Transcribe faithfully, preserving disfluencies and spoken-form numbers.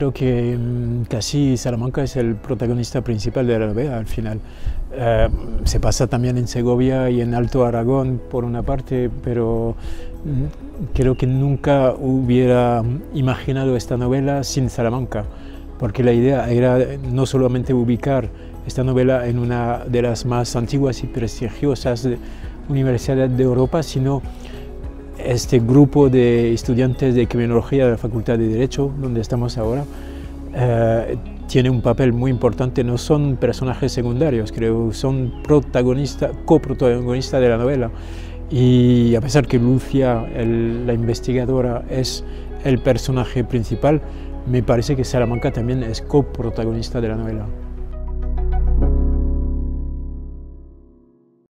creo que mm, casi Salamanca es el protagonista principal de la novela al final. Eh, se pasa también en Segovia y en Alto Aragón por una parte, pero mm, creo que nunca hubiera imaginado esta novela sin Salamanca, porque la idea era no solamente ubicar esta novela en una de las más antiguas y prestigiosas universidades de Europa, sino este grupo de estudiantes de criminología de la Facultad de Derecho, donde estamos ahora, eh, tiene un papel muy importante. No son personajes secundarios, creo, son protagonistas, coprotagonistas de la novela. Y a pesar que Lucia, el, la investigadora, es el personaje principal, me parece que Salamanca también es coprotagonista de la novela.